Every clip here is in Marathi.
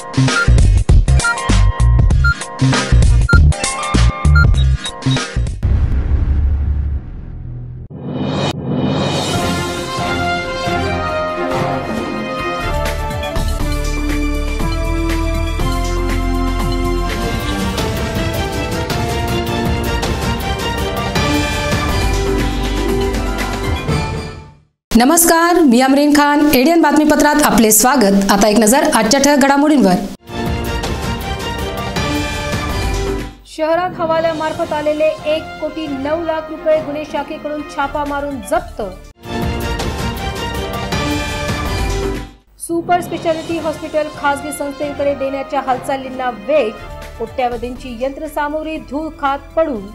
नमस्कार, मी अमरीन खान, एडीएन बातमीपत्रात आपले स्वागत। आता एक नजर आजच्या ठळक घडामोडींवर। शहरात हवाल्यामार्फत आलेले 1,09,00,000 रुपये गुन्हे शाखेकडून छापा मारून जप्त। सुपर स्पेशालिटी हॉस्पिटल खासगी संस्थेकडे देण्याच्या हालचालींना वेग, कोट्यावधींची यंत्रसामुग्री धूळ खात पडून।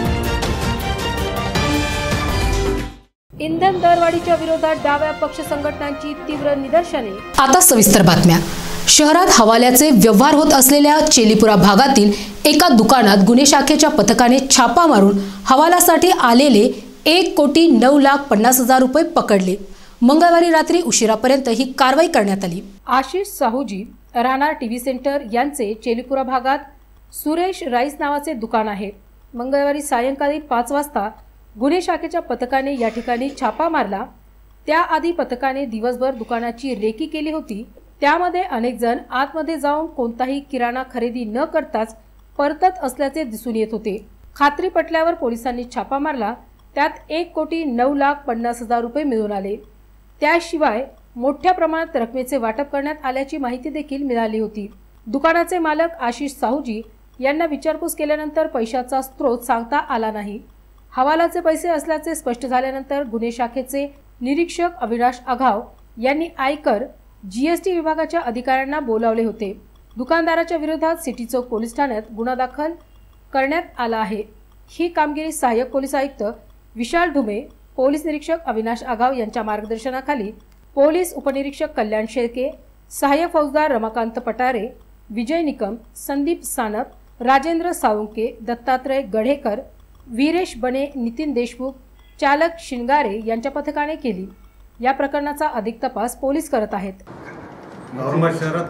इंधन दरवाढीच्या विरोधात डाव्या पक्ष संघटनांची तीव्र निदर्शने। आता सविस्तर बातम्या। शहरात हवाल्याचे व्यवहार होत असलेल्या चेलीपुरा भागातील एका दुकानात गुन्हे शाखेच्या पथकाने छापा मारून हवालासाठी आलेले 1,09,50,000 रुपये पकडले। मंगळवारी रात्री उशिरापर्यंत ही कारवाई करण्यात आली। आशिष साहूजी राहणार टीव्ही सेंटर यांचे चेलीपुरा भागात सुरेश राईस नावाचे दुकान आहे। मंगळवारी सायंकाळी 5 वाजता गुन्हे शाखेच्या पथकाने या ठिकाणी छापा मारला। त्याआधी पथकाने दिवसभर दुकानाची रेकी केली होती। त्यामध्ये अनेक जण आतमध्ये जाऊन कोणताही किराणा खरेदी न करताच परतत असल्याचे दिसून येत होते। खात्री पटल्यावर पोलिसांनी छापा मारला। त्यात 1,09,50,000 रुपये मिळून आले। त्याशिवाय मोठ्या प्रमाणात रकमेचे वाटप करण्यात आल्याची माहिती देखील मिळाली होती। दुकानाचे मालक आशिष साहूजी यांना विचारपूस केल्यानंतर पैशाचा स्रोत सांगता आला नाही। हवालाचे पैसे असल्याचे स्पष्ट झाल्यानंतर गुन्हे शाखेचे निरीक्षक अविनाश आघाव यांनी आयकर जीएसटी विभागाच्या अधिकाऱ्यांना बोलावले होते। दुकानदाराच्या विरोधात सिटी चौक पोलीस ठाण्यात गुन्हा दाखल करण्यात आला आहे। ही कामगिरी सहाय्यक पोलीस आयुक्त विशाल ढुमे, पोलीस निरीक्षक अविनाश आघाव यांच्या मार्गदर्शनाखाली पोलीस उपनिरीक्षक कल्याण शेळके, सहाय्यक फौजदार रमाकांत पटारे, विजय निकम, संदीप सानप, राजेंद्र साळुंके, दत्तात्रय गढेकर, वीरेश बने, नितीन देशमुख, चालक शिंगारे यांच्या पथकाने केली। या प्रकरणाचा अधिक तपास पोलीस करत आहेत। औरंगाबाद शहरात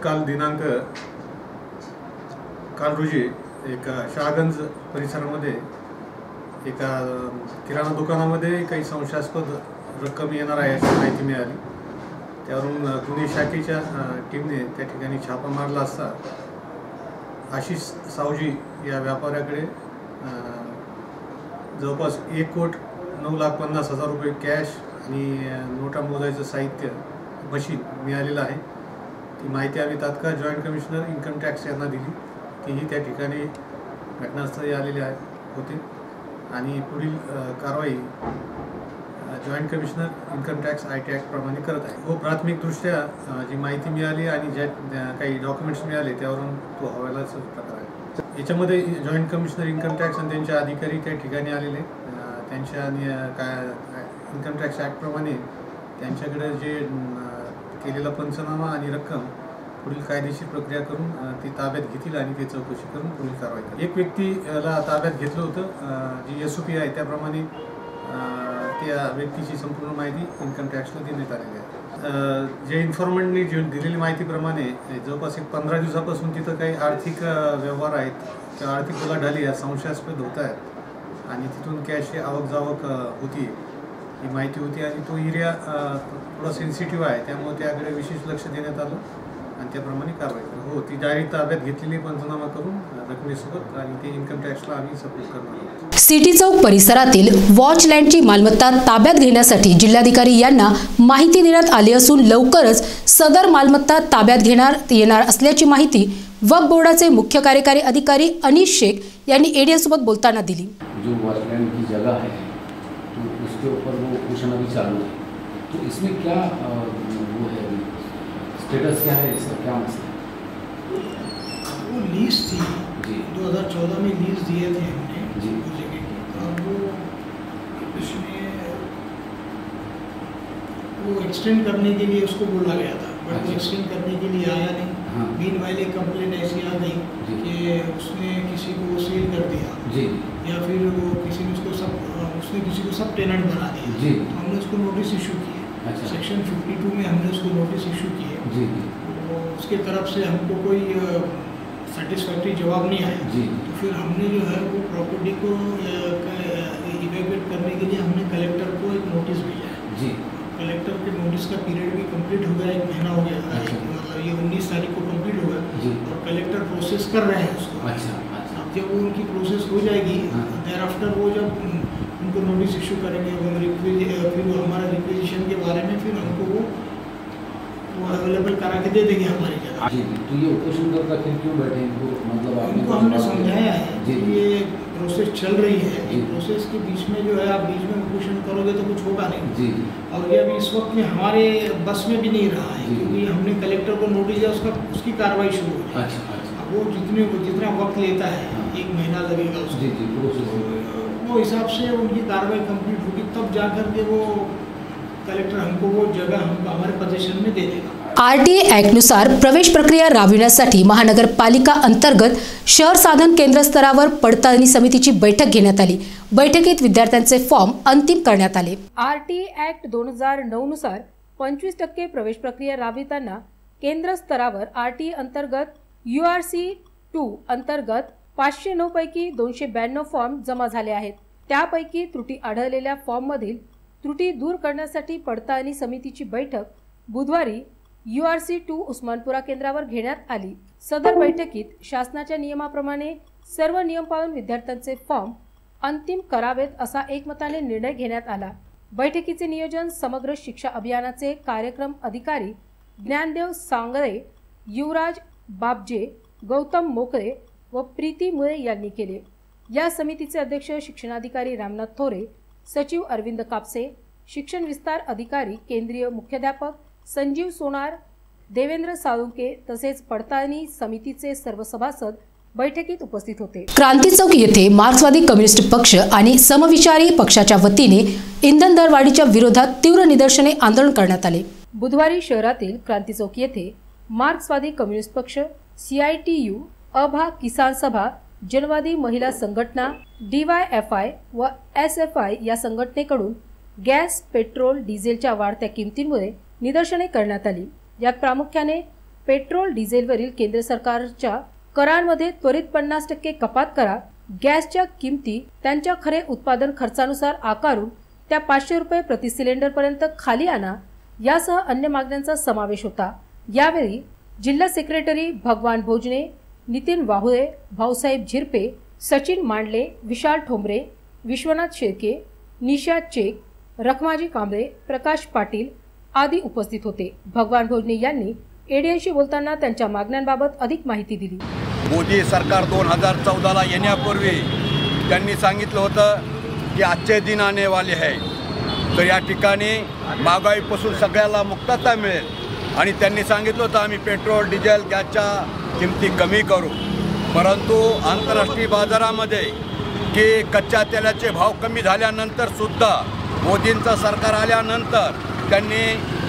काल रोजी एका शहागंज परिसरामध्ये एका किराणा दुकानामध्ये काही संशयास्पद रक्कम येणार आहे अशी माहिती मिळाली। त्यावरून गुन्हे शाखेच्या टीमने त्या ठिकाणी छापा मारला असता आशिष सावजी या व्यापाऱ्याकडे जवळपास 1,09,50,000 रुपये कॅश आणि नोटा मोजायचं साहित्य मशीन मिळालेलं आहे। ती माहिती आम्ही तात्काळ जॉईंट कमिशनर इन्कम टॅक्स यांना दिली। तीही त्या ठिकाणी घटनास्थळी आलेले होते आणि पुढील कारवाई joint commissioner income tax IT act प्रमाणे करत आहे। हो, प्राथमिकदृष्ट्या जी माहिती मिळाली आणि ज्या काही डॉक्युमेंट्स मिळाले त्यावरून तो हवालाचा प्रकार आहे। याच्यामध्ये जॉईंट कमिशनर इन्कम टॅक्स आणि त्यांचे अधिकारी त्या ठिकाणी आलेले, त्यांच्या इन्कम टॅक्स ॲक्टप्रमाणे त्यांच्याकडे जे केलेला पंचनामा आणि रक्कम पुढील कायदेशीर प्रक्रिया करून ती ताब्यात घेतील आणि ते चौकशी करून पुढील कारवाई करेल। एक व्यक्तीला ताब्यात घेतलं होतं, जी SOP आहे त्याप्रमाणे त्या व्यक्तीची संपूर्ण माहिती इन्कम टॅक्सला देण्यात आलेली आहे। जे इन्फॉर्मंटनी दिलेली माहितीप्रमाणे जवळपास 15 दिवसापासून तिथं काही आर्थिक व्यवहार आहेत किंवा आर्थिक उलाढाली या संशयास्पद होत आहेत आणि तिथून कॅशची आवक जावक होती ही माहिती होती आणि तो एरिया थोडा सेन्सिटिव्ह आहे, त्यामुळे त्याकडे विशेष लक्ष देण्यात आलं आणि त्याप्रमाणे कारवाई केली। हो, ती डायरेक्ट ताब्यात घेतलेली पंचनामा करून रकमेसोबत आणि ते इन्कम टॅक्सला आम्ही सपोर्ट करणार। सिटी चौक परिसरातील वॉचलँडची मालमत्ता ताब्यात घेण्यासाठी जिल्हाधिकारी यांना माहिती देण्यात आली असून लवकरच सदर मालमत्ता ताब्यात घेण्यात येणार असल्याची माहिती वक्फ बोर्डाचे मुख्य कार्यकारी अधिकारी अनीश शेख यांनी एडीएन सोबत बोलताना दिली। जो वॉचलैंड की जगह है तो उसके ऊपर वो क्वेश्चन अभी चालू है, तो इसमें क्या वो है, स्टेटस क्या है, इसका क्या मसला है? वो लीज थी जी, 2014 में लीज दिए थे हमने जी जगह की। अब इसमें वो एक्सटेंड करने के लिए उसको बोला गया था, बट वो एक्सटेंड करने के लिए आया नहीं। मीनवाइल एक कंप्लेंट ऐसी आ गई कि उसने किसी को सेल कर दिया जी, या फिर वो किसी ने उसने किसी को सब टेनेंट बना दिया जी, तो हमने उसको नोटिस इशू किए। सेक्शन 52 में हमने उसको नोटिस इशू किए जी। तो उसके तरफ से हमको कोई सेटिस्फैक्ट्री जवाब नहीं आया जी। तो फिर हमने जो है वो प्रॉपर्टी को इवैक्यूएट करने के लिए हमने कलेक्टर को एक नोटिस भेजा है जी। कलेक्टर के नोटिस का पीरियड भी कंप्लीट हो गया, 1 महीना हो गया। अच्छा। मतलब ये 19 तारीख को कंप्लीट हुआ जी। और कलेक्टर प्रोसेस कर रहे हैं उसको। अच्छा। अब जब वो उनकी प्रोसेस हो जाएगी देयर आफ्टर वो जब उनको नोटिस इशू करेंगे फिर वो हमारा रिक्वेजिशन के बारे में फिर हमको वो अवेलेबल करा के दे देंगे हमारी जगह। जी। तो ये उपोषणकर्ता फिर क्यों बैठे इनको, मतलब इनको हमने समझाया है जी। कि ये प्रोसेस चल रही है, जी। प्रोसेस के बीच में जो है आप बीच में उपोषण करोगे तो कुछ होगा नहीं जी। और ये अभी इस वक्त में हमारे बस में भी नहीं रहा है जी। क्योंकि हमने कलेक्टर को नोटिस दिया, उसकी कार्रवाई शुरू हो गई। अच्छा। अब वो जितना वक्त लेता है, 1 महीना लगेगा उसको। जी जी, प्रोसेस वो हिसाब से उनकी कार्रवाई कंप्लीट होगी तब जा करके वो कलेक्टर हमको वो जगह हमको हमारे पोजीशन में दे देगा। आरटीए ॲक्टनुसार प्रवेश प्रक्रिया राबविण्यासाठी महानगरपालिका अंतर्गत शहर साधन केंद्र स्तरावर पडताळणी समितीची बैठक घेण्यात आली। बैठकीत विद्यार्थ्यांचे फॉर्म अंतिम करण्यात आले। आरटीए ॲक्ट 2009 नुसार 25% प्रवेश प्रक्रिया राबविताना केंद्र स्तरावर आरटीए अंतर्गत URC2 अंतर्गत 509 पैकी 292 फॉर्म जमा झाले आहेत। त्यापैकी त्रुटी आढळलेल्या फॉर्ममधील त्रुटी दूर करण्यासाठी पडताळणी समितीची बैठक बुधवारी URC2 उस्मानपुरा केंद्रावर घेण्यात आली। सदर बैठकीत शासनाच्या नियमाप्रमाणे सर्व नियम पाळून विद्यार्थ्यांचे फॉर्म अंतिम करावेत असा एकमताने निर्णय घेण्यात आला। बैठकीचे नियोजन समग्र शिक्षा अभियानाचे कार्यक्रम अधिकारी ज्ञानदेव सांगळे, युवराज बाबजे, गौतम मोकळे व प्रीती मुळे यांनी केले। या समितीचे अध्यक्ष शिक्षणाधिकारी रामनाथ थोरे, सचिव अरविंद कापसे, शिक्षण विस्तार अधिकारी केंद्रीय मुख्याध्यापक संजीव सोनार, देवेंद्र साळुंके तसेच पडताळणी समितीचे सर्व सभासद बैठकीत उपस्थित होते। क्रांती चौक येथे मार्क्सवादी कम्युनिस्ट पक्ष आणि समविचारी पक्षाच्या वतीने इंधन दरवाढीच्या विरोधात तीव्र निदर्शने आंदोलन करण्यात आले। बुधवारी शहरातील क्रांती चौक येथे मार्क्सवादी कम्युनिस्ट पक्ष, CITU, अभा किसान सभा, जनवादी महिला संघटना, DYFI व SFI या संघटनेकडून गॅस, पेट्रोल, डिझेलच्या वाढत्या किमतींमुळे निदर्शने करण्यात आली। यात प्रामुख्याने पेट्रोल, डिझेलवरील केंद्र सरकारच्या करांमध्ये त्वरित 50% कपात करा, गॅसच्या किमती त्यांच्या खरे उत्पादन खर्चानुसार आकारून त्या 500 रुपये प्रति सिलेंडर पर्यंत खाली आणा यासह अन्य मागण्यांचा समावेश होता। यावेळी जिल्हा सेक्रेटरी भगवान भोजने, नितीन वाहुळे, भाऊसाहेब झिरपे, सचिन मांडले, विशाल ठोंबरे, विश्वनाथ शेळके, निशा चेक, रखमाजी कांबळे, प्रकाश पाटील आदी उपस्थित होते। भगवान भोजने यांनी एडीएनशी बोलताना त्यांच्या मागण्यांबाबत अधिक माहिती दिली। मोदी सरकार 2014ला येण्यापूर्वी त्यांनी सांगितलं होतं की आजचे दिन आने वाले है, तर या ठिकाणी महागाईपासून सगळ्याला मुक्तता मिळेल आणि त्यांनी सांगितलं होतं आम्ही पेट्रोल, डिझेल, गॅसच्या किमती कमी करू। परंतु आंतरराष्ट्रीय बाजारामध्ये की कच्च्या तेलाचे भाव कमी झाल्यानंतर सुद्धा मोदींचं सरकार आल्यानंतर त्यांनी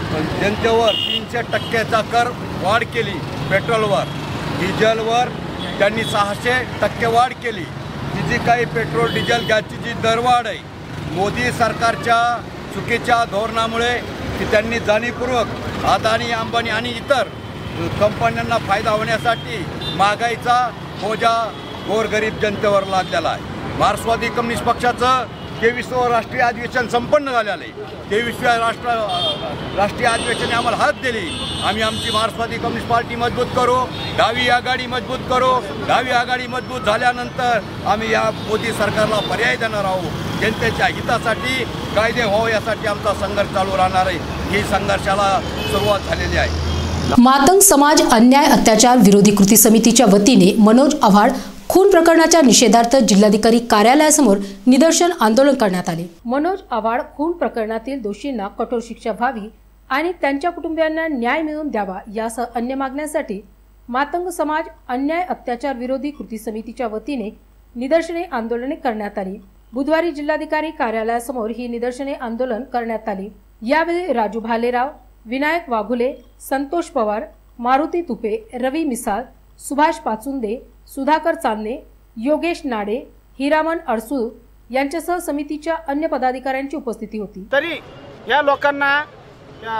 जनतेवर 300% कर वाढ केली। पेट्रोलवर, डिझेलवर त्यांनी 600% वाढ केली। ही जी काही पेट्रोल, डिझेल, गॅसची जी दरवाढ आहे मोदी सरकारच्या चुकीच्या धोरणामुळे की त्यांनी जाणीवपूर्वक अदानी, अंबानी आणि इतर कंपन्यांना फायदा होण्यासाठी महागाईचा बोजा गोरगरीब जनतेवर लादलेला आहे। मार्क्सवादी कम्युनिस्ट पक्षाचं 23वं राष्ट्रीय अधिवेशन संपन्न झालेलं आहे। 23व्या राष्ट्रीय अधिवेशनाने आम्हाला हात दिली। आम्ही आमची मार्क्सवादी कम्युनिस्ट पार्टी मजबूत करू, 10वी आघाडी मजबूत करू। 10वी आघाडी मजबूत झाल्यानंतर आम्ही या मोदी सरकारला पर्याय देणार आहोत। जनतेच्या हितासाठी कायदे व्हावे यासाठी आमचा संघर्ष चालू राहणार आहे। ही संघर्षाला सुरुवात झालेली आहे। मातंग समाज अन्याय अत्याचार विरोधी कृती समितीच्या वतीने मनोज आव्हाड खून प्रकरणाच्या निषेधार्थ जिल्हाधिकारी कार्यालयासमोर निदर्शन आंदोलन करण्यात आले। मनोज आव्हाड खून प्रकरणातील दोषींना कठोर शिक्षा व्हावी आणि त्यांच्या कुटुंबियांना न्याय मिळवून द्यावा यासह अन्य मागण्यांसाठी मातंग समाज अन्याय अत्याचार विरोधी कृती समितीच्या वतीने निदर्शने आंदोलने करण्यात आली। बुधवारी जिल्हाधिकारी कार्यालयासमोर ही निदर्शने आंदोलन करण्यात आली। यावेळी राजू भालेराव, विनायक वाघुले, संतोष पवार, मारुती तुपे, रवी मिसाळ, सुभाष पाचुंदे, सुधाकर चांदणे, योगेश नाडे, हिरामन अडसूळ यांच्यासह समितीच्या अन्य पदाधिकाऱ्यांची उपस्थिती होती। तरी या लोकांना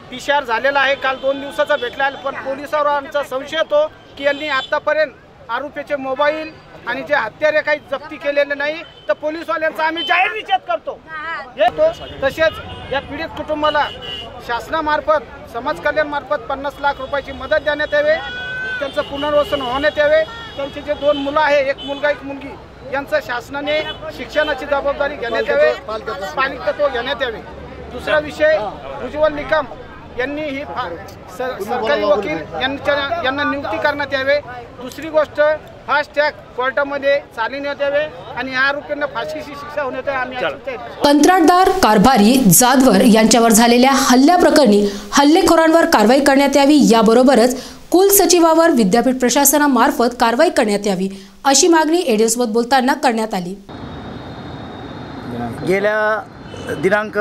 PCR झालेला आहे, काल 2 दिवसाचा भेटला आहे, पण पोलिसांवर आमचा संशय येतो की यांनी आतापर्यंत आरोपीचे मोबाईल आणि जे हत्यारे काही जप्ती केलेले नाही, तर पोलीसवाल्यांचा आम्ही जाहीर निषेध करतो. तसेच या पीडित कुटुंबाला शासनामार्फत, समाज कल्याणमार्फत 50 लाख रुपयाची मदत देण्यात यावे, त्यांचं पुनर्वसन होण्यात यावे. त्यांचे जे 2 मुलं आहे, एक मुलगा एक मुलगी, यांचं शासनाने शिक्षणाची जबाबदारी घेण्यात यावे, पालकत्व घेण्यात यावे. दुसरा विषय, उज्ज्वल निकम यांनी ही सरकारी वकील यांना नियुक्ती करण्यात यावे. दुसरी गोष्ट, फास्ट ट्रॅक कोर्टामध्ये चालविण्यात यावे आणि या आरोपींना फाशीची शिक्षा होण्यात यावी. कंत्राटदार कारभारी जाधवर यांच्यावर झालेल्या हल्ल्याप्रकरणी हल्लेखोरांवर कारवाई करण्यात यावी, याबरोबरच कुलसचिवावर विद्यापीठ प्रशासनामार्फत कारवाई करण्यात यावी, अशी मागणी एडिओसोबत बोलताना करण्यात आली. गेल्या दिनांक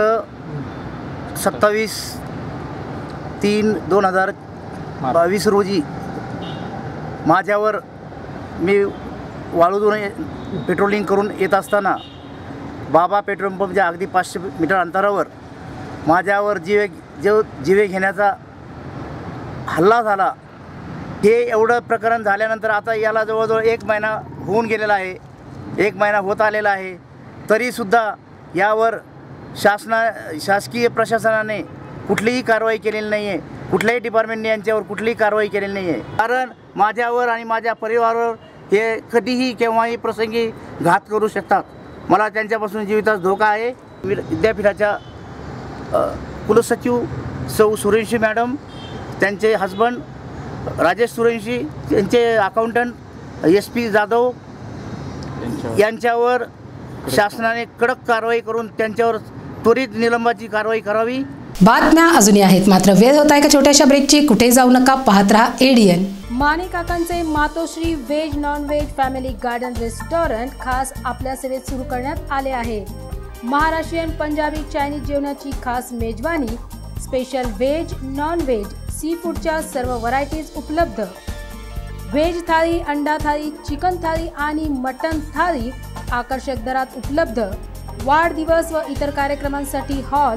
27/3/2022 रोजी माझ्यावर मी वाळूतून पेट्रोलिंग करून येत असताना बाबा पेट्रोल पंपच्या अगदी 500 मीटर अंतरावर माझ्यावर जीवे घेण्याचा हल्ला झाला. हे एवढं प्रकरण झाल्यानंतर आता याला जवळजवळ 1 महिना होऊन गेलेला आहे, 1 महिना होत आलेला आहे, तरीसुद्धा यावर शासकीय प्रशासनाने कुठलीही कारवाई केलेली नाही आहे. कुठल्याही डिपार्टमेंटने यांच्यावर कुठलीही कारवाई केलेली नाही आहे. कारण माझ्यावर आणि माझ्या परिवारावर हे कधीही केव्हाही प्रसंगी घात करू शकतात. मला त्यांच्यापासून जीवितास धोका आहे. विद्यापीठाच्या कुलसचिव सौ सूर्यवंशी मॅडम, त्यांचे हजबंड राजेश सूर्यवंशी, त्यांचे अकाउंटंट SP जाधव यांच्यावर शासनाने कडक कारवाई करून त्यांच्यावर त्वरित निलंबनाची कारवाई करावी. बातम्या अजूनही आहेत, मात्र वेळ होत आहे का छोट्याशा ब्रेकची. कुठे जाऊ नका, पाहत रहा ADN. माने काकांचे Matoshri veg non veg family garden restaurant खास आपल्या सेवेत सुरू करण्यात आले आहे. महाराष्ट्रीयन, पंजाबी, चायनीज जेवणाची खास मेजवानी, special veg, non veg, sea फूडच्या सर्व व्हरायटीज उपलब्ध. व्हेज थाळी, अंडा थाळी, चिकन थाळी आणि मटन थाळी आकर्षक दरात उपलब्ध. वाढदिवस व इतर कार्यक्रमांसाठी हॉल.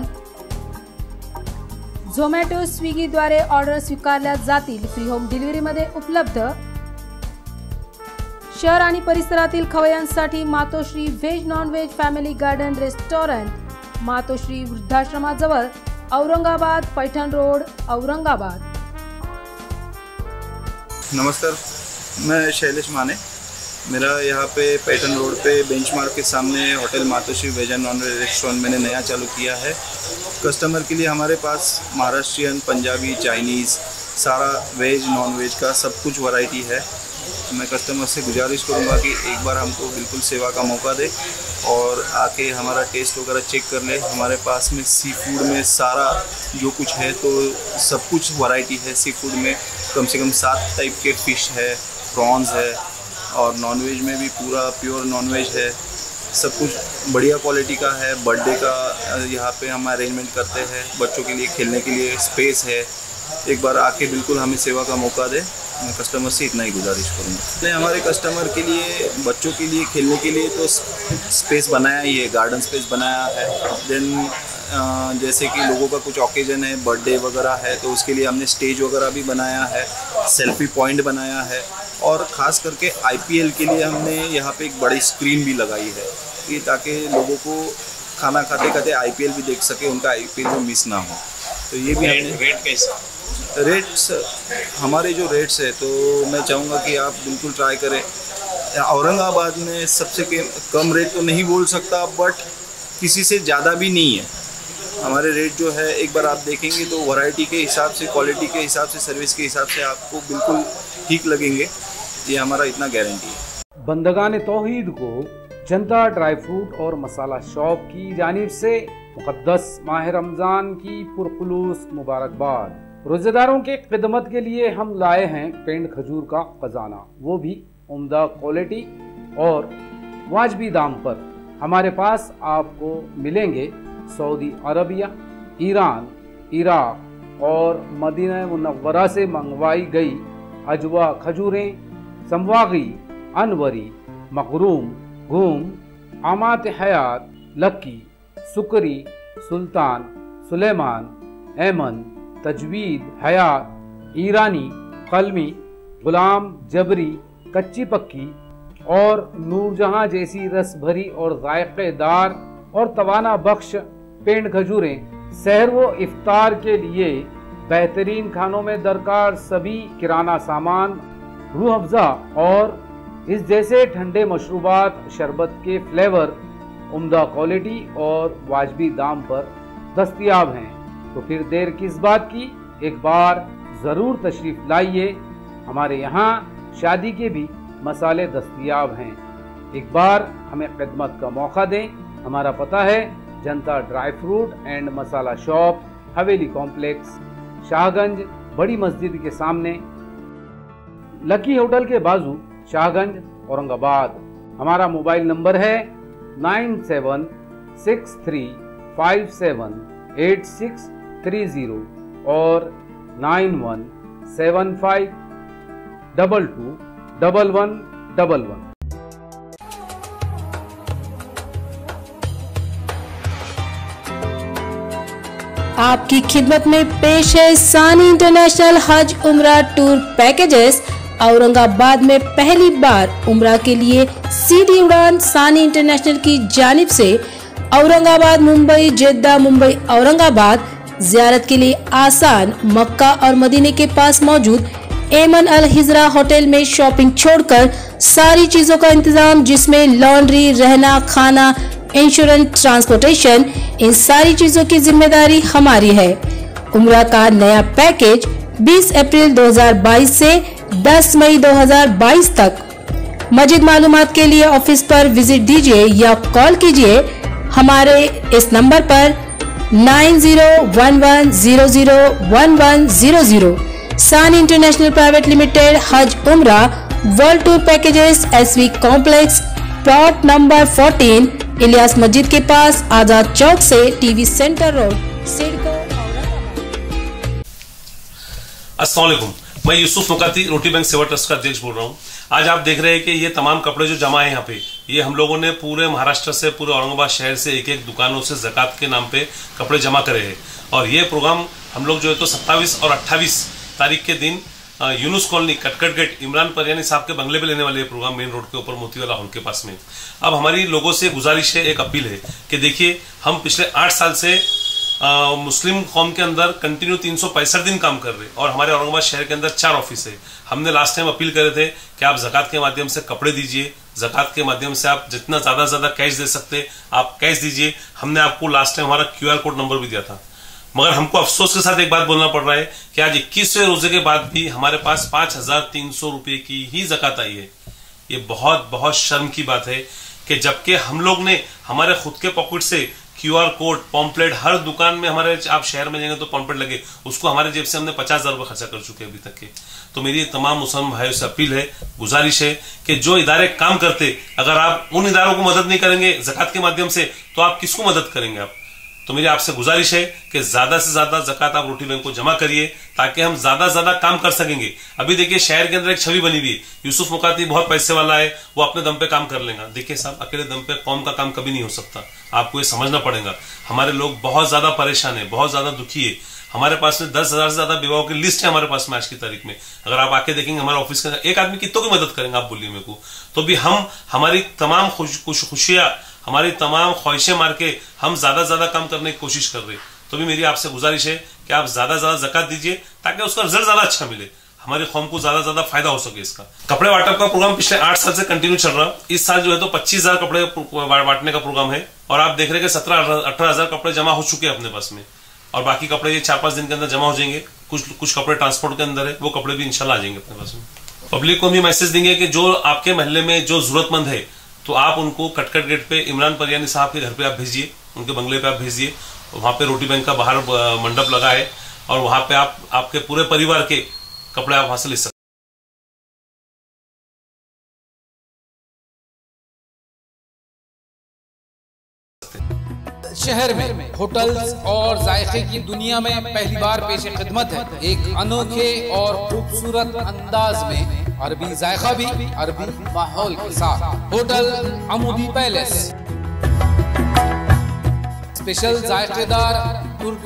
झोमॅटो, स्विगीद्वारे ऑर्डर स्वीकारल्या जातील. फ्री होम डिलिव्हरीमध्ये उपलब्ध. शहर आणि परिसरातील खवय्यांसाठी Matoshri veg non veg family garden restaurant, Matoshri वृद्धाश्रमाजवळ, औरंगाबाद, पैठण रोड, औरंगाबाद. नमस्कार, मैं शैलेश माने. मेरा यहाँ पे पैठन रोड पे बेंचमार्क के सामने hotel Matoshri veg and non veg restaurant मैंने नया चालू किया है. कस्टमर के लिए हमारे पास महाराष्ट्रियन, पंजाबी, चाइनीज़, सारा वेज नॉन वेज का सब कुछ वैरायटी है. मैं कस्टमर से गुजारिश करूँगा कि एक बार हमको बिल्कुल सेवा का मौका दे और आके हमारा टेस्ट वगैरह चेक कर ले. हमारे पास में सी फूड में सारा जो कुछ है, तो सब कुछ वैरायटी है. सी फूड में कम से कम 7 टाइप के फ़िश है, प्रॉन्स है, और नॉनवेज में भी पूरा प्योर नॉनवेज है. सब कुछ बढ़िया क्वालिटी का है. बर्थडे का यहाँ पे हम अरेंजमेंट करते हैं. बच्चों के लिए खेलने के लिए स्पेस है. एक बार आके बिल्कुल हमें सेवा का मौका दे. मैं कस्टमर से इतना ही गुजारिश करूँगा. ने हमारे कस्टमर के लिए, बच्चों के लिए खेलने के लिए तो स्पेस बनाया ही है, गार्डन स्पेस बनाया है. देन जैसे कि लोगों का कुछ ओकेजन है, बर्थडे वगैरह है, तो उसके लिए हमने स्टेज वगैरह भी बनाया है, सेल्फी पॉइंट बनाया है, और ख़ास करके IPL के लिए हमने यहाँ पे एक बड़ी स्क्रीन भी लगाई है, ये ताकि लोगों को खाना खाते खाते IPL भी देख सके, उनका IPL भी मिस ना हो. तो ये भी रेट कैसा? रेट्स हमारे जो रेट्स है, तो मैं चाहूँगा कि आप बिल्कुल ट्राई करें. औरंगाबाद में सबसे कम रेट तो नहीं बोल सकता, बट किसी से ज़्यादा भी नहीं है. हमारे रेट जो है एक बार आप देखेंगे तो वैरायटी के हिसाब से, क्वालिटी के हिसाब से, सर्विस के हिसाब से आपको बिल्कुल ठीक लगेंगे. ये हमारा इतना गारंटी है. बंदगान तौहीद को जनता ड्राई फ्रूट और मसाला शॉप की जानिब से मुक़द्दस माह रमज़ान की पुरखुलूस मुबारकबाद. रोज़ेदारों के खिदमत के लिए हम लाए हैं पेंड खजूर का खजाना, वो भी उम्दा क्वालिटी और वाजबी दाम पर. हमारे पास आपको मिलेंगे सऊदी अरबिया, ईरान, इराक और मदीना मुनव्वरा से मंगवाई गई अजवा खजूरें, समवागी, अनवरी, मखरूम, घूम, आमात हयात, लक्की, सुकरी, सुल्तान, सुलेमान, ऐमन, तजवीद, हयात, ईरानी, कलमी, गुलाम, जबरी, कच्ची पक्की और नूरजहां जैसी रस भरी और जायकेदार और तवाना बख्श पेंड खजूरें सहर व इफ्तार के लिए बेहतरीन खानों में दरकार सभी किराना सामान, रूह अफ़ज़ा और इस जैसे ठंडे मशरूबात, शरबत के फ्लेवर उम्दा क्वालिटी और वाजबी दाम पर दस्तयाब हैं। तो फिर देर किस बात की, एक बार ज़रूर तशरीफ़ लाइए। हमारे यहाँ शादी के भी मसाले दस्तयाब हैं। एक बार हमें खिदमत का मौका दें। हमारा पता है Janata dry fruit and masala shop, Haveli complex, Shahganj, बड़ी मस्जिद के सामने, लकी होटल के बाजू, शाहगंज, औरंगाबाद। हमारा मोबाइल नंबर है 9763578630 और 9175221111। आपकी खिदमत में पेश है सानी इंटरनेशनल हज उम्रा टूर पैकेजेस। औरंगाबाद में पहली बार उम्रा के लिए सीधी उड़ान सानी इंटरनेशनल की जानिब से औरंगाबाद, मुंबई, जेद्दा, मुंबई, औरंगाबाद। ज़ियारत के लिए आसान, मक्का और मदीने के पास मौजूद एमन अल हिजरा होटल में शॉपिंग छोड़कर सारी चीजों का इंतजाम, जिसमें लॉन्ड्री, रहना, खाना, इंश्योरेंस, ट्रांसपोर्टेशन, इन सारी चीजों की जिम्मेदारी हमारी है। उम्रा का नया पैकेज 20 अप्रैल 2022 से 10 मई 2022 तक। मजीद मालूमात के लिए ऑफिस पर विजिट दीजिए या कॉल कीजिए हमारे इस नंबर पर 9011001100। सानी international private limited Hajj Umrah world tour packages, SV complex, plot number 14, Ilyas मस्जिद के पास, आजाद चौक से TV centre road, CIDCO, Aurangabad. अस्सलाम वालेकुम, मैं यूसुफ मुकाती रोटी बैंक सेवा ट्रस्ट का अध्यक्ष बोल रहा हूँ। आज आप देख रहे हैं कि ये तमाम कपड़े जो जमा है यहाँ पे, ये हम लोगों ने पूरे महाराष्ट्र से, पूरे औरंगाबाद शहर से एक एक दुकानों से ज़कात के नाम पे कपड़े जमा करे हैं। और ये प्रोग्राम हम लोग जो है तो 27 और 28 तारीख के दिन यूनुस कॉलोनी, कटकट गेट, इमरान परियानी साहब के बंगले पे लेने वाले प्रोग्राम मेन रोड के ऊपर मोतीवाला हॉल के पास में। अब हमारी लोगों से गुजारिश है, एक अपील है कि देखिए, हम पिछले 8 साल से मुस्लिम कौम के अंदर कंटिन्यू 365 दिन काम कर रहे, और हमारे औरंगाबाद शहर के अंदर 4 ऑफिस है। हमने लास्ट टाइम अपील करे थे कि आप ज़कात के माध्यम से कपड़े दीजिए, ज़कात के माध्यम से आप जितना ज्यादा कैश दे सकते आप कैश दीजिए। हमने आपको लास्ट टाइम हमारा QR कोड नंबर भी दिया था, मगर हमको अफसोस के साथ एक बात बोलना पड़ रहा है कि आज 21वें रोजे के बाद भी हमारे पास 5300 रुपए की ही ज़कात आई है। ये बहुत शर्म की बात है कि जबकि हम लोग ने हमारे खुद के पॉकेट से QR कोड, पॉम्पलेट, हर दुकान में हमारे, आप शहर में जाएंगे तो पॉम्पलेट लगे, उसको हमारे जेब से हमने 50,000 रुपए खर्चा कर चुके हैं अभी तक के। तो मेरी तमाम मुसलमान भाइयों से अपील है, गुजारिश है कि जो इदारे काम करते, अगर आप उन इदारों को मदद नहीं करेंगे ज़कात के माध्यम से, तो आप किसको मदद करेंगे आप? तो मेरी आपसे गुजारिश है कि ज्यादा से ज्यादा ज़कात आप रोटी बैंक को जमा करिए, ताकि हम ज्यादा काम कर सकेंगे। अभी देखिए, शहर के अंदर एक छवि बनी हुई है, यूसुफ मुकाती बहुत पैसे वाला है, वो अपने दम पे काम कर लेगा। देखिए साहब, अकेले दम पे कौम का काम कभी नहीं हो सकता, आपको ये समझना पड़ेगा। हमारे लोग बहुत ज्यादा परेशान है, बहुत ज्यादा दुखी है। हमारे पास में 10,000 से ज्यादा विवाहों की लिस्ट है हमारे पास में आज की तारीख में। अगर आप आके देखेंगे हमारे ऑफिस के अंदर, एक आदमी कितनों की मदद करेंगे आप बोलिए मेरे को? तो भी हम हमारी तमाम खुशियां, हमारी तमाम ख्वाहिशें मार के हम ज्यादा काम करने की कोशिश कर रहे हैं। तो भी मेरी आपसे गुजारिश है कि आप ज्यादा ज़कात दीजिए, ताकि उसका रिजल्ट ज्यादा अच्छा मिले, हमारी कौम को ज्यादा फायदा हो सके इसका। कपड़े वाटप का प्रोग्राम पिछले 8 साल से कंटिन्यू चल रहा। इस साल जो है तो 25,000 कपड़े बांटने का प्रोग्राम है, और आप देख रहे हैं कि 17-18 हजार कपड़े जमा हो चुके हैं अपने पास में, और बाकी कपड़े ये 4-5 दिन के अंदर जमा हो जाएंगे। कुछ कपड़े ट्रांसपोर्ट के अंदर है, वो कपड़े भी इंशाल्लाह आ जाएंगे अपने पास में। पब्लिक को भी मैसेज देंगे कि जो आपके महल्ले में जो जरूरतमंद है, तो आप उनको कटकट गेट पे इमरान परियानी साहब के घर पे आप भेजिए, उनके बंगले पे आप भेजिए। वहां पे रोटी बैंक का बाहर मंडप लगा है, और वहां पे आप आपके पूरे परिवार के कपड़े आप वहां से ले सकते। शहर में होटल्स और जायके की दुनिया में पहली बार पेश खिदमत है, एक अनोखे और खूबसूरत अंदाज में अरबी जायका भी अरबी माहौल के साथ। होटल अमूदी पैलेस, स्पेशल जायकेदार Turkish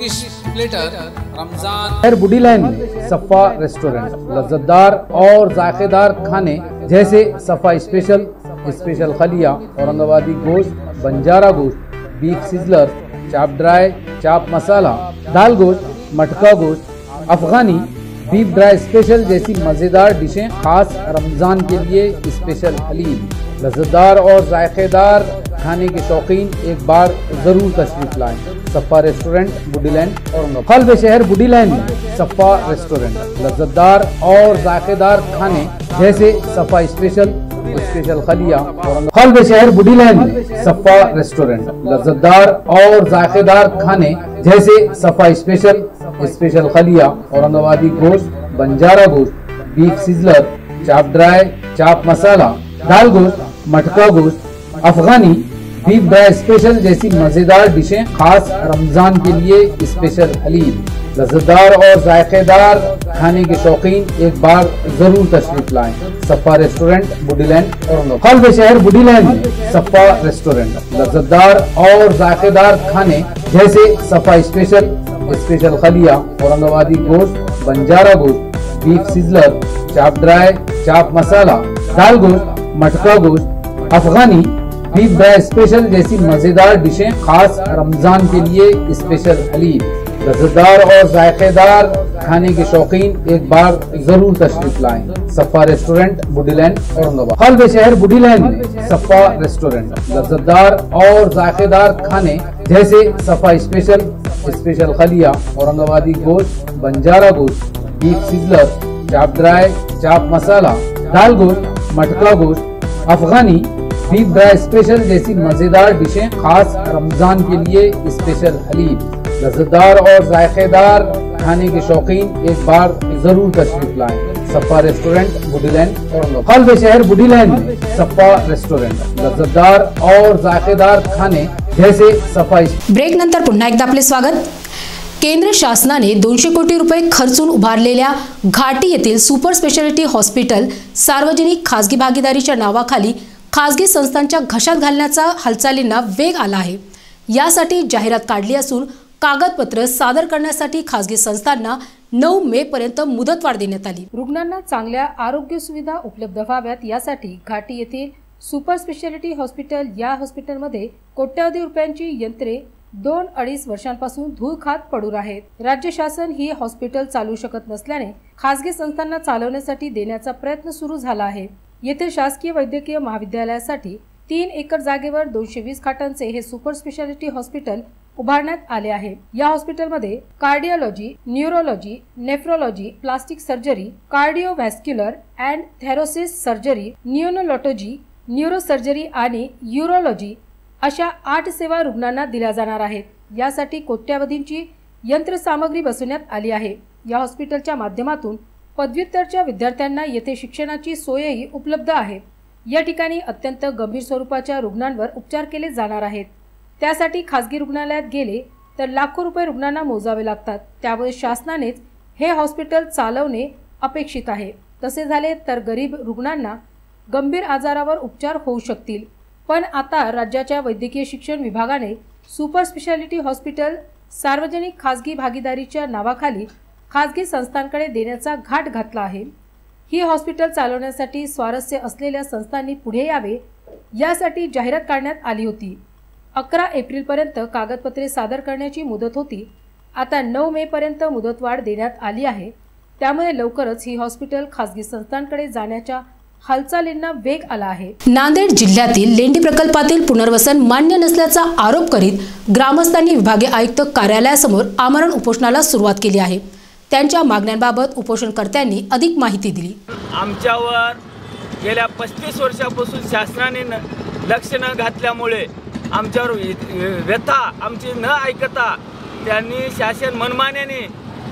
platter Ramzan. Buddi lane में सफ़ा रेस्टोरेंट लज्जतदार और जायकेदार खाने जैसे सफ़ा स्पेशल, स्पेशल खलिया, औरंगाबादी गोश्त, बंजारा गोश्त, बीफ सिजलर, चाप ड्राई, चाप मसाला, दाल गोश्त, मटका गोश्त, अफगानी, बीफ ड्राई स्पेशल जैसी मज़ेदार डिशें खास रमज़ान के लिए स्पेशल हलीम। लज्जतदार और जायकेदार खाने के शौकीन एक बार ज़रूर तशरीफ लाएं। सफ़ा रेस्टोरेंट बुडी लाइन औरंगाबाद। कल्ब शहर बुडी लाइन में सफ़ा रेस्टोरेंट लज्जतदार और जायकेदार खाने जैसे सफ़ा स्पेशल, स्पेशल खलिया, कल्ब शहर बुडी लाइन में सफ़ा रेस्टोरेंट लज्जतदार और जायकेदार खाने जैसे सफ़ा स्पेशल, स्पेशल खलिया, औरंगाबादी गोश्त, बंजारा गोश्त, बीफ सिजलर, चाप ड्राई, चाप मसाला, दाल गोश्त, मटका गोश्त, अफगानी, बीफ ड्राई स्पेशल जैसी मज़ेदार डिशें खास रमज़ान के लिए स्पेशल हलीम। लज्जतदार और जायकेदार खाने के शौकीन एक बार ज़रूर तशरीफ लाएं। सफ़ा रेस्टोरेंट बुडी लाइन औरंगाबाद। कल्ब शहर बुडी लाइन में सफ़ा रेस्टोरेंट लज्जतदार और जायकेदार खाने जैसे सफ़ा स्पेशल, स्पेशल खलिया, औरंगाबादी गोश्त, बंजारा गोश्त, बीफ सिजलर, चाप ड्राई, चाप मसाला, दाल गोश्त, मटका गोश्त, अफगानी, बीफ ड्राई स्पेशल जैसी मज़ेदार डिशें खास रमज़ान के लिए स्पेशल हलीम। लज्जतदार और जायकेदार खाने के शौकीन एक बार ज़रूर तशरीफ लाएं। सफ़ा रेस्टोरेंट बुडी लाइन औरंगाबाद। कल्ब शहर बुडी लाइन में सफ़ा रेस्टोरेंट लज्जतदार और जायकेदार खाने जैसे सफ़ा स्पेशल, स्पेशल खलिया, औरंगाबादी गोश्त, बंजारा गोश्त, बीफ सिजलर, चाप ड्राई, चाप मसाला, दाल गोश्त, मटका गोश्त, अफगानी, बीफ ड्राई स्पेशल जैसी मज़ेदार डिशें खास रमज़ान के लिए स्पेशल हलीम। लज्जतदार और जायकेदार खाने के शौकीन एक बार ज़रूर तशरीफ लाएं। सफ़ा रेस्टोरेंट बुडी लाइन औरंगाबाद। कल्ब शहर बुडी लाइन में सफ़ा रेस्टोरेंट लज्जतदार और जायकेदार खाने जैसे सफ़ा। ब्रेक नंतर पुन्हा एकदा आपले स्वागत। केंद्र शासनाने 200 कोटी रुपये खर्चून उभारलेल्या घाटी येथील सुपर स्पेशालिटी हॉस्पिटल सार्वजनिक खासगी भागीदारीच्या नावाखाली खासगी संस्थांच्या घशात घालण्याचा हालचालींना वेग आला आहे। यासाठी जाहिरात काढली असून कागदपत्र सादर करण्यासाठी खासगी संस्थांना 9 मे पर्यंत मुदतवाढ देण्यात आली। रुग्णांना चांगल्या आरोग्य सुविधा उपलब्ध व्हाव्यात यासाठी घाटी येथील सुपर स्पेशालिटी हॉस्पिटल या हॉस्पिटलमध्ये कोट्यावधी रुपयांची यंत्रे 2-2.5 वर्षांपासून धूळ खात पडून आहेत। राज्य शासन ही हॉस्पिटल चालू शकत नसल्याने खासगी संस्थांना चालवण्यासाठी देण्याचा प्रयत्न सुरू झाला आहे। येथील शासकीय वैद्यकीय महाविद्यालयासाठी 3 एकर जागेवर 220 खाटांचे हे सुपर स्पेशालिटी हॉस्पिटल उभारण्यात आले आहे। या हॉस्पिटलमध्ये cardiology, neurology, nephrology, plastic surgery, cardiovascular and thoracic surgery, neurotology, neurosurgery आणि यूरोलॉजी अशा 8 सेवा रुग्णांना दिल्या जाणार आहेत। यासाठी कोट्यावधींची यंत्रसामग्री बसवण्यात आली आहे। या हॉस्पिटलच्या माध्यमातून पदव्युत्तरच्या विद्यार्थ्यांना येथे शिक्षणाची सोयही उपलब्ध आहे। या ठिकाणी अत्यंत गंभीर स्वरूपाच्या रुग्णांवर उपचार केले जाणार आहेत। त्यासाठी खासगी रुग्णालयात गेले तर लाखो रुपये रुग्णांना मोजावे लागतात। त्यामुळे शासनानेच हे हॉस्पिटल चालवणे अपेक्षित आहे। तसे झाले तर गरीब रुग्णांना गंभीर आजारावर उपचार होऊ शकतील। पण आता राज्याच्या वैद्यकीय शिक्षण विभागाने सुपर स्पेशालिटी हॉस्पिटल सार्वजनिक खासगी भागीदारीच्या नावाखाली खासगी संस्थांकडे देण्याचा घाट घातला आहे। ही हॉस्पिटल चालवण्यासाठी स्वारस्य असलेल्या संस्थांनी पुढे यावे यासाठी जाहिरात काढण्यात आली होती। 11 एप्रिल पर्यंत कागदपत्रे सादर करण्याची मुदत होती। आता 9 मे पर्यंत मुदतवाढ देण्यात आली आहे। त्यामुळे लवकरच ही हॉस्पिटल खासगी संस्थांकडे जाण्याच्या हालचालींना वेग आला आहे। नांदेड जिल्ह्यातील लेंडी प्रकल्पातील पुनर्वसन मान्य नसल्याचा आरोप करीत ग्रामस्थांनी विभागीय आयुक्त कार्यालयासमोर आमरण उपोषणाला सुरुवात केली आहे। त्यांच्या मागण्यांबाबत उपोषणकर्त्यांनी अधिक माहिती दिली। आमच्यावर गेल्या 35 वर्षापासून शासनाने लक्ष न घातल्यामुळे आमच्यावर व्यथा आमची न ऐकता त्यांनी शासन मनमान्याने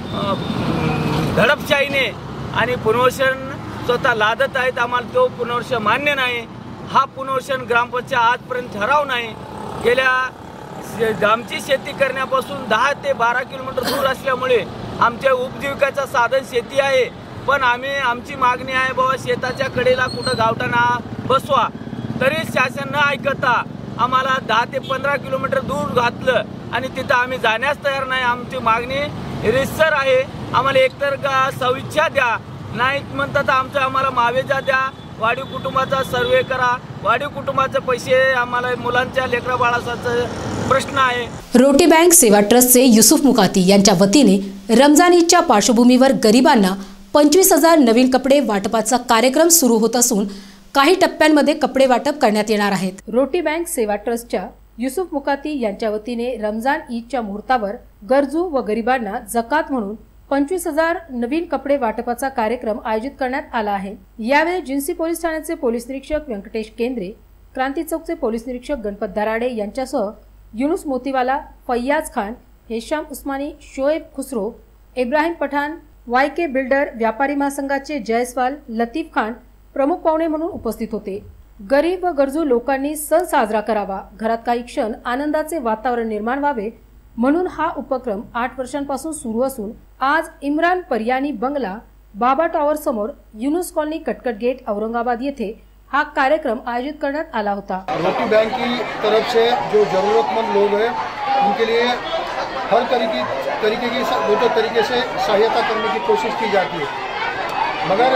धडपशाहीने आणि पुनर्वसन स्वतः लादत आहेत। आम्हाला तो पुनर्वसन मान्य नाही। हा पुनर्वसन ग्रामपंचायत आजपर्यंत ठराव नाही। गेल्या आमची शेती करण्यापासून 10 ते 12 किलोमीटर दूर असल्यामुळे आमच्या उपजीविकाचं साधन शेती आहे। पण आमची मागणी आहे बाबा शेताच्या कडेला कुठं गावठाणा बसवा, तरी शासन न ऐकता आम्हाला 10 ते 15 किलोमीटर दूर घातलं। आणि तिथं आम्ही जाण्यास तयार नाही. आमची मागणी रितसर आहे. आम्हाला एकतर का सविच्छा द्या, नाही म्हणतात आमचं आम्हाला मावेजा द्या, वाढीव कुटुंबाचा सर्वे करा, वाढीव कुटुंबाचे पैसे आम्हाला मुलांच्या लेकरा बाळाचा प्रश्न आहे. रोटी बँक सेवा ट्रस्टचे युसुफ मुकाती यांच्या वतीने रमजान ईदच्या पार्श्वभूमीवर गरिबांना 25,000 नवीन कपडे वाटपाचा कार्यक्रम सुरू होत असून काही टप्प्यांमध्ये कपडे वाटप करण्यात येणार आहेत. रोटी बँक सेवा ट्रस्टच्या युसुफ मुकाती यांच्या वतीने रमजान ईदच्या मुहूर्तावर गरजू व गरिबांना जकात म्हणून 25,000 नवीन कपडे वाटपाचा कार्यक्रम आयोजित करण्यात आला आहे. यावेळी जिन्सी पोलीस ठाण्याचे पोलीस निरीक्षक व्यंकटेश केंद्रे, क्रांती चौकचे पोलीस निरीक्षक गणपत दराडे यांच्यासह युनुस मोतीवाला, फैयाज खान, हेशाम उस्मानी, शोएब खुसरो, इब्राहिम पठाण, YK बिल्डर, व्यापारी महासंघाचे जयस्वाल, लतीफ खान प्रमुख पाहुणे म्हणून उपस्थित होते. गरीब व गरजू लोकांनी सण साजरा करावा, घरात काही क्षण आनंदाचे वातावरण निर्माण व्हावे म्हणून हा उपक्रम 8 वर्षांपासून सुरू असून आज इम्रान परियानी बंगला, बाबा टॉवर समोर, युनुस कॉलनी, कटकट गेट, औरंगाबाद येथे हा कार्यक्रम आयोजित करण्यात आला होता. रोटी बैंक की तरफ से जो जरूरतमंद लोग हैं उनके लिए हर तरीके की बेहतर तरीके से सहायता करने की कोशिश की जाती है, मगर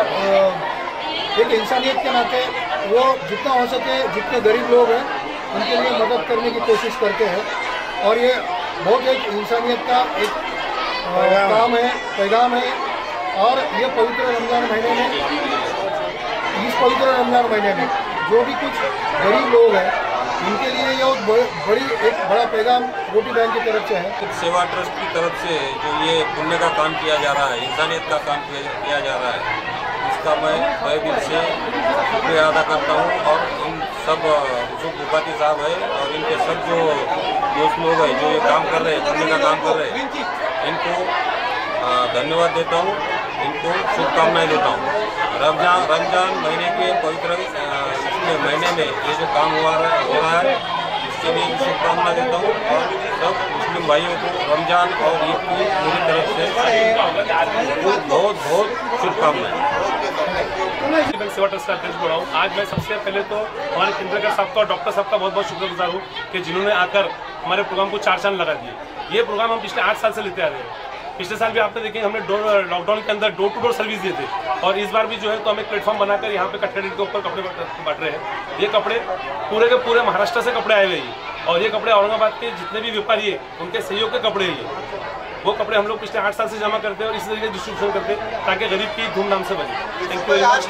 एक इंसानियत के नाते वो जितना हो सके जितने गरीब लोग हैं उनके लिए मदद करने की कोशिश करते हैं. और ये बहुत एक इंसानियत का एक काम है, पैगाम है. और ये पवित्र रमज़ान महीने में, इस पवित्र रमज़ान महीने में जो भी कुछ गरीब लोग हैं उनके लिए ये एक बड़ा पैगाम रोटी बैंक की तरफ से है. सेवा ट्रस्ट की तरफ से जो ये पुण्य का काम किया जा रहा है, इंसानियत का काम किया जा रहा है, इसका मैं तहे दिल से शुक्रिया अदा करता हूँ. और इन सब युसुफ मुकाती साहब है और इनके सब जो दोस्त लोग हैं जो ये काम कर रहे हैं, पुण्य का काम कर रहे हैं, इनको धन्यवाद देता हूँ, इनको शुभकामनाएं देता हूँ. रमजान महीने के पवित्र महीने में ये जो काम हो रहा है इसके लिए शुभकामना देता हूँ. और सब मुस्लिम भाइयों को रमजान और ईद की पूरी तरफ से बहुत बहुत शुभकामनाएं. सेवा ट्रस्ट का अध्यक्ष बोल रहा हूँ. आज मैं सबसे पहले तो हमारे केंद्रकर साहब का और डॉक्टर साहब का बहुत बहुत शुक्रगुजार हूँ कि जिन्होंने आकर हमारे प्रोग्राम को 4 चांद लगा दिए. ये प्रोग्राम हम पिछले 8 साल से लेते आ रहे हैं. पिछले साल भी आपने देखे हमने लॉकडाउन के अंदर डोर टू डोर सर्विस दिए थे और इस बार भी जो है तो हम एक प्लेटफॉर्म बनाकर यहाँ पे कटकट के ऊपर कपड़े बांट रहे हैं. ये कपड़े पूरे के पूरे महाराष्ट्र से कपड़े आए हुए हैं और ये कपड़े औरंगाबाद के जितने भी व्यापारी है उनके सहयोग के कपड़े हैं. वो कपड़े हम लोग पिछले 8 साल से जमा करते हैं और इसी तरीके से डिस्ट्रीब्यूशन करते हैं ताकि गरीब की धूमधाम से बने. Thank you very much.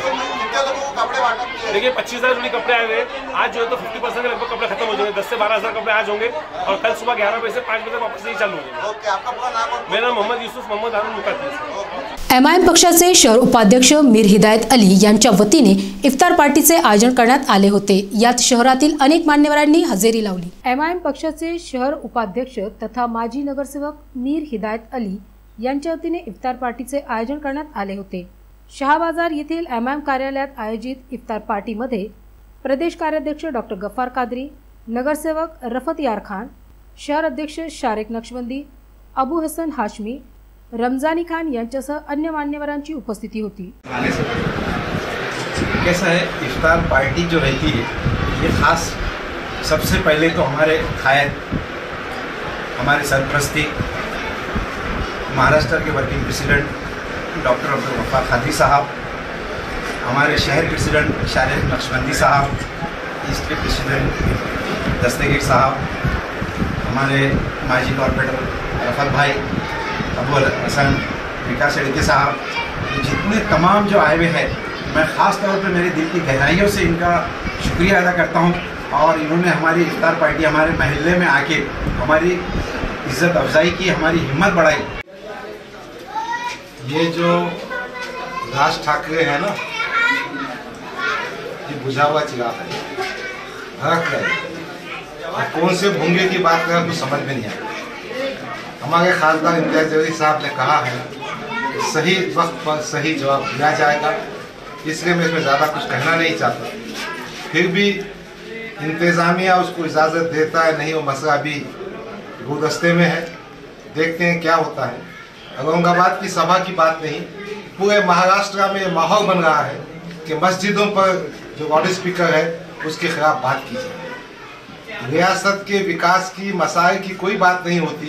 देखिए 25,000 जोड़ी कपड़े आए हुए हैं. आज जो है तो 50% के लगभग कपड़े खत्म हो जाएंगे. 10 से 12,000 कपड़े आज होंगे और कल सुबह 11 बजे से 5 बजे तक वापस से ही चालू होंगे. मेरा नाम मोहम्मद युसुफ मोहम्मद हारून मुकाती. MIM पक्षाचे शहर उपाध्यक्ष मीर हिदायत अली यांच्या वतीने इफ्तार पार्टीचे आयोजन करण्यात आले होते. यात शहरातील अनेक मान्यवरांनी हजेरी लावली. MIM पक्षाचे शहर उपाध्यक्ष तथा माजी नगरसेवक मीर हिदायत अली यांच्या वतीने इफ्तार पार्टीचे आयोजन करण्यात आले होते. शहाबाजार येथील MIM कार्यालयात आयोजित इफ्तार पार्टीमध्ये प्रदेश कार्याध्यक्ष डॉक्टर गफ्फार कादरी, नगरसेवक रफत यार खान, शहर अध्यक्ष शारेक नक्शबंदी, अबू हसन हाशमी, रमजानी खान यांच्यासह अन्य मान्यवरांची उपस्थिति होती. कैसा है, इफ्तार पार्टी जो रहती है ये खास सबसे पहले तो हमारे कायद, हमारे सरप्रस्ती महाराष्ट्र के working president doctor Abdul Gaffar Qadri साहब, हमारे शहर प्रेसिडेंट शारेक नक्शबंदी साहब, डिस्ट्रिक्ट प्रेसिडेंट दस्तगीर साहब, हमारे माजी कॉर्पोरेटर रफत भाई, अबू हसन, विकास शेड़के साहब, जितने तमाम जो आए हुए हैं, मैं ख़ास तौर पर मेरे दिल की गहराइयों से इनका शुक्रिया अदा करता हूँ. और इन्होंने हमारी इफ्तार पार्टी हमारे महल्ले में आके हमारी इज्जत अफजाई की, हमारी हिम्मत बढ़ाई. ये जो राज ठाकरे है ना, ये बुझा हुआ चिराग है, भड़क रहे. कौन से भूंगे की बात करें तो समझ में नहीं आया. हमारे खासदार इम्तियाज जलील साहब ने कहा है कि सही वक्त पर सही जवाब दिया जाएगा, इसलिए मैं इसमें ज़्यादा कुछ कहना नहीं चाहता. फिर भी इंतज़ामिया उसको इजाज़त देता है नहीं, वो मसला अभी गुलदस्ते में है, देखते हैं क्या होता है. औरंगाबाद की सभा की बात नहीं, पूरे महाराष्ट्र में माहौल बन रहा है कि मस्जिदों पर जो लाउड स्पीकर है उसके खिलाफ बात की जाए. रियासत के विकास की मसाइल की कोई बात नहीं होती,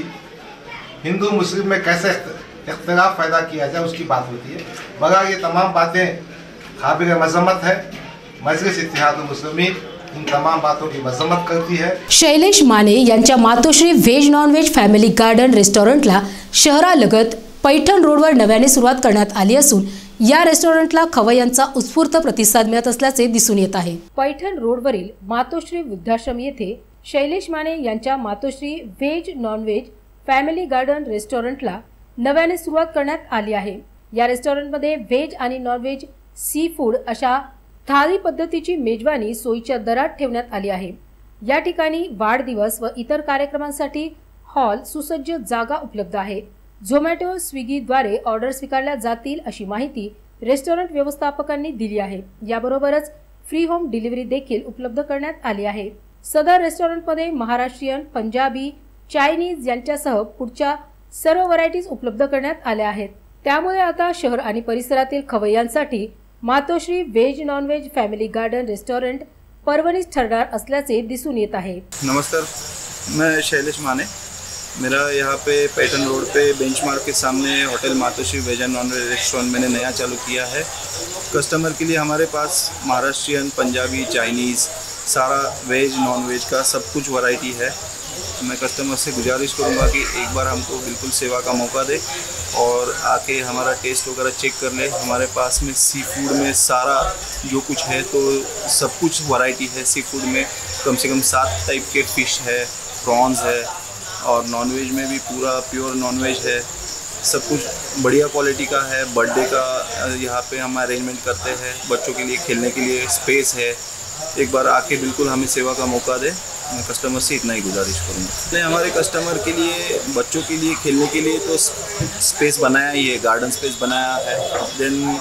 हिंदू मुस्लिम में कैसे इख्तिलाफ पैदा किया जाए उसकी बात होती है। मगर ये तमाम बातें काबिल मजम्मत है। मजलिस इत्तेहादुल मुस्लिमीन इन तमाम बातों की मजम्मत करती है। शैलेश माने यांच्या Matoshri veg non veg family garden रेस्टॉरंटला शहरालगत पैठण रोडवर नव्याने सुरुवात करण्यात आली असून या रेस्टॉरंटला खवय्यांचा उत्स्फूर्त प्रतिसाद मिळत असल्याचे दिसून येत आहे। पैठण रोडवरील मातोश्री वृद्धाश्रम येथे शैलेश माने यांच्या Matoshri veg non veg family garden रेस्टॉरंटला नव्याने सुरुवात करण्यात आली आहे। या रेस्टॉरंटमध्ये व्हेज आणि नॉन व्हेज सी फूड अशा थाळी पद्धतीची मेजवानी सोयीच्या दरात ठेवण्यात आली आहे। या ठिकाणी वाढदिवस व इतर कार्यक्रमांसाठी हॉल सुसज्ज जागा उपलब्ध आहे। झोमॅटो स्विगीद्वारे ऑर्डर स्वीकारल्या जातील अशी माहिती रेस्टॉरंट व्यवस्थापकांनी दिली आहे। याबरोबरच फ्री होम डिलिव्हरी देखील उपलब्ध करण्यात आली आहे। सदर रेस्टॉरंटमध्ये महाराष्ट्रीयन, पंजाबी, चायनीज यांच्यासह पुढच्या सर्व व्हरायटीज उपलब्ध करण्यात आल्या आहेत। त्यामुळे आता शहर आणि परिसरातील खवय्यांसाठी Matoshri veg non veg family garden restaurant परवणीस ठरणार असल्याचे दिसून येत आहे। नमस्कार, मैं शैलेश माने। मेरा यहाँ पे पैठन रोड पे बेंचमार्क के सामने hotel Matoshri veg and non veg restaurant मैंने नया चालू किया है। कस्टमर के लिए हमारे पास महाराष्ट्रियन, पंजाबी, चाइनीज़, सारा वेज नॉन वेज का सब कुछ वैरायटी है। मैं कस्टमर से गुजारिश करूँगा कि एक बार हमको बिल्कुल सेवा का मौका दे और आके हमारा टेस्ट वगैरह चेक कर ले। हमारे पास में सी फूड में सारा जो कुछ है तो सब कुछ वैरायटी है। सी फूड में कम से कम 7 टाइप के फ़िश है, प्रॉन्स है और नॉनवेज में भी पूरा प्योर नॉनवेज है। सब कुछ बढ़िया क्वालिटी का है। बर्थडे का यहाँ पे हम अरेंजमेंट करते हैं। बच्चों के लिए खेलने के लिए स्पेस है। एक बार आके बिल्कुल हमें सेवा का मौका दे। मैं कस्टमर से इतना ही गुजारिश करूँगा। हमने हमारे कस्टमर के लिए, बच्चों के लिए खेलने के लिए तो स्पेस बनाया ही है, गार्डन स्पेस बनाया है। देन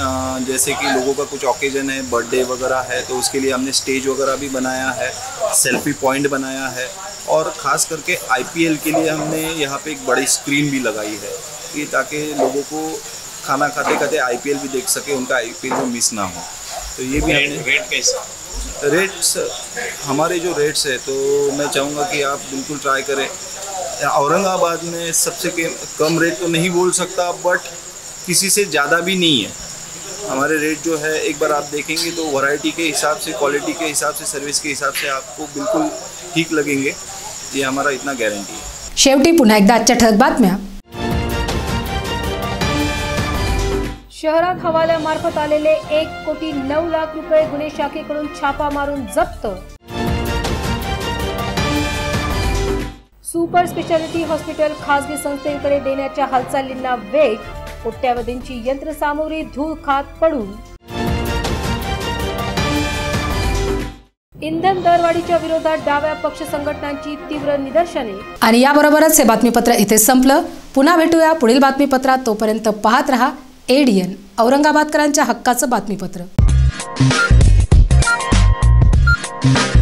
जैसे कि लोगों का कुछ ओकेजन है, बर्थडे वगैरह है, तो उसके लिए हमने स्टेज वगैरह भी बनाया है, सेल्फी पॉइंट बनाया है और ख़ास करके IPL के लिए हमने यहाँ पे एक बड़ी स्क्रीन भी लगाई है, ये ताकि लोगों को खाना खाते खाते IPL भी देख सके, उनका IPL भी मिस ना हो। तो ये भी रेट कैसा? रेट्स हमारे जो रेट्स है तो मैं चाहूँगा कि आप बिल्कुल ट्राई करें। औरंगाबाद में सबसे कम रेट तो नहीं बोल सकता, बट किसी से ज़्यादा भी नहीं है। हमारे रेट जो है एक बार आप देखेंगे तो वैरायटी के हिसाब से, क्वालिटी के हिसाब से, सर्विस के हिसाब से आपको बिल्कुल ठीक लगेंगे। ये हमारा इतना गारंटी है। शेवटी पुन्हा एकदा आजच्या ठळक बातम्या। शहरात हवाल्यामार्फत आलेले 1,09,00,000 रुपये गुन्हे शाखेकडून छापा मारून जप्त। सुपर स्पेशालिटी हॉस्पिटल खासगी संस्थेकडे देण्याच्या हालचालींना वेग। कोट्यावधींची यंत्रसामुग्री धूळ खात पडून। इंधन दरवाढीच्या विरोधात डाव्या पक्ष संघटनांची तीव्र निदर्शने। आणि याबरोबरच हे बातमीपत्र इथे संपलं। पुन्हा भेटूया पुढील बातमीपत्रात। तोपर्यंत पाहत रहा ADN, औरंगाबादकरांच्या हक्काचं बातमीपत्र।